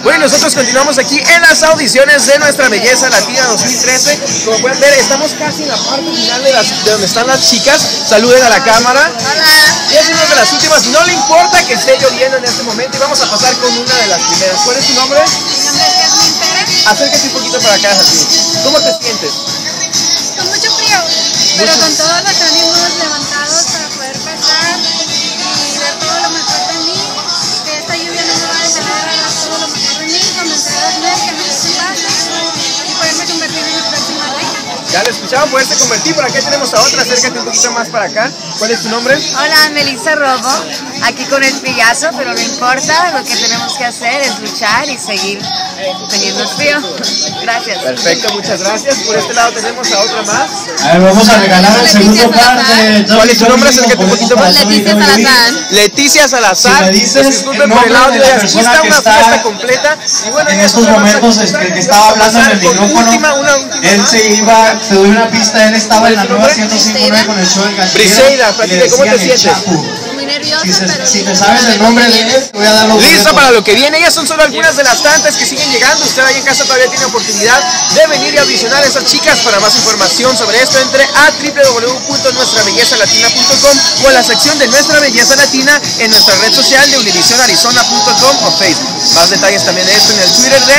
Bueno, nosotros continuamos aquí en las audiciones de Nuestra Belleza Latina 2013. Como pueden ver, estamos casi en la parte final de donde están las chicas. Saluden a la cámara. Hola. Es una de las últimas, no le importa que esté lloviendo en este momento y vamos a pasar con una de las primeras. ¿Cuál es tu nombre? Mi nombre es Yasmin Pérez. Acércate un poquito para acá, Jasmine. ¿Cómo te sientes? Con mucho frío, pero con todos los ánimos levantados para poder pasar y dar todo lo mejor de mí, que esta lluvia no me va a detener a dar todo lo mejor de mí, convencer a Dios que me dé su paz y poderme convertir en la próxima reina. Ya lo escuchaban, poderse convertir. Por acá tenemos a otra, acércate un poquito más para acá. ¿Cuál es tu nombre? Hola, Melissa Robo, aquí con el frillazo, pero no importa, lo que tenemos que hacer es luchar y seguir teniendo frío. Gracias. Perfecto, muchas gracias. Por este lado tenemos a otra más. A ver, vamos a regalar el segundo par de... ¿Cuál es tu nombre? Acércate un poquito más. Leticia Salazar. Leticia Salazar. Si me dices Disculpen el por el nombre audio, de la aquí persona está que una está fiesta completa. Y bueno, en ya estos vamos a momentos, pasar, el que estaba hablando en el con micrófono, una última él más. se iba, te doy una pista, él estaba en la nueva ¿Briseida? 105.9 con el show del Gachera. Briseida, y platique, le ¿cómo te decían el sientes? Chapu. Muy nerviosa, pero... Si te sabes el nombre de él, te voy a dar los Lista boletos. para lo que viene. Ellas son solo algunas de las tantas que siguen llegando. Usted ahí en casa todavía tiene oportunidad de venir y audicionar a esas chicas. Para más información sobre esto, entre a www.nuestrabellezalatina.com o a la sección de Nuestra Belleza Latina en nuestra red social de univisionarizona.com o Facebook. Más detalles también de esto en el Twitter de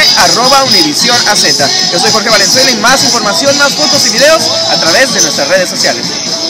@univisionaz. Yo soy Jorge Valenzuela y más información, más fotos y videos a través de nuestras redes sociales.